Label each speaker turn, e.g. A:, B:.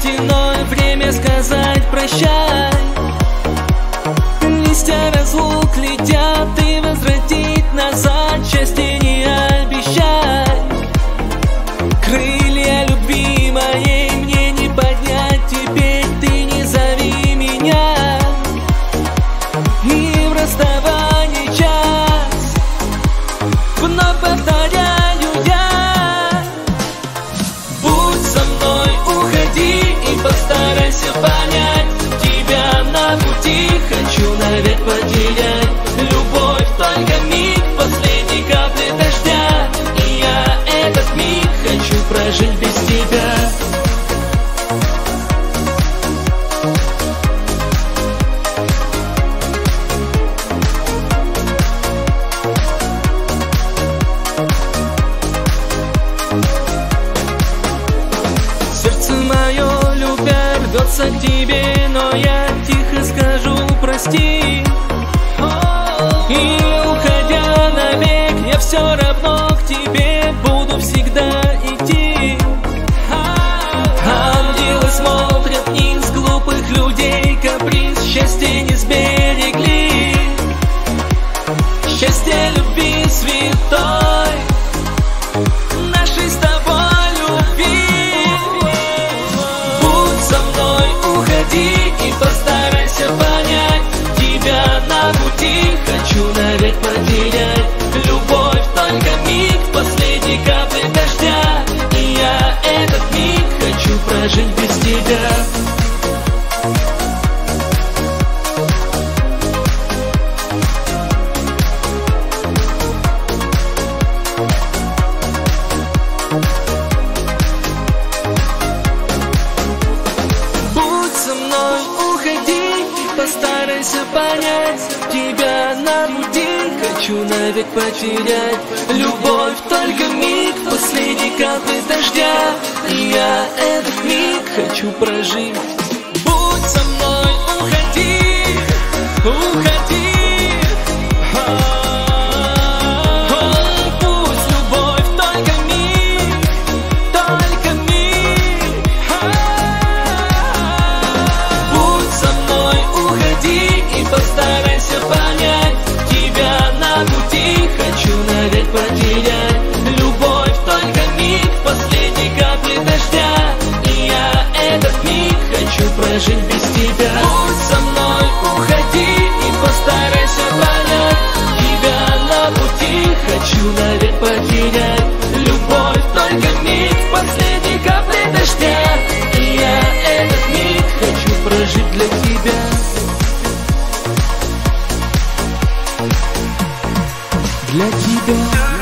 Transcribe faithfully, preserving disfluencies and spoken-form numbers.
A: стеной, время сказать прощай. Листья разлук летят, и возвратить назад счастье не обещай. Крылья любви моей мне не поднять, теперь ты не зови меня. И в расставании час вновь повторяю я: будь со мной, уходи и постарайся понять. Тебя на пути хочу навек потерять. Любовь только миг, последней капли дождя, и я этот миг хочу прожить без тебя. Сердце мое, любя, рвется к тебе, но я тихо скажу прости. И уходя навек, я все равно к тебе буду всегда идти. Ангелы смотрят вниз, глупых людей каприз счастья не сберегли. Счастье любви святой, нашей с тобой любви. Будь со мной, уходи и постарайся понять. Тебя на пути хочу навек потерять. Любовь только миг, последней капли дождя, и я этот миг хочу прожить без тебя. Будь со мной, уходи и постарайся понять. Тебя на пути хочу навек потерять. Любовь только миг, последней капли дождя, и я этот миг хочу прожить. Будь со мной, уходи, уходи. Пусть любовь только миг, только миг. Будь со мной, уходи и постарайся понять. Тебя на пути хочу навек потерять. Любовь только миг, последней капли дождя, и я этот миг хочу прожить без тебя. Будь со мной, уходи и постарайся понять. Тебя на пути хочу навек потерять. Любовь только миг, последней капли дождя, и я этот миг хочу прожить для тебя. Для тебя.